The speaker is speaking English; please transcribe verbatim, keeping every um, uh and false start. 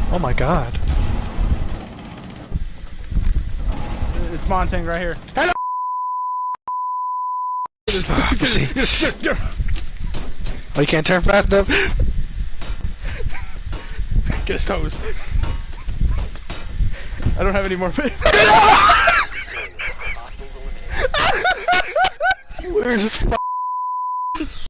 Oh my god. It's Monty right here. Hello! Pussy. Oh, you can't turn fast enough? Get his toes. I don't have any more paper. We're just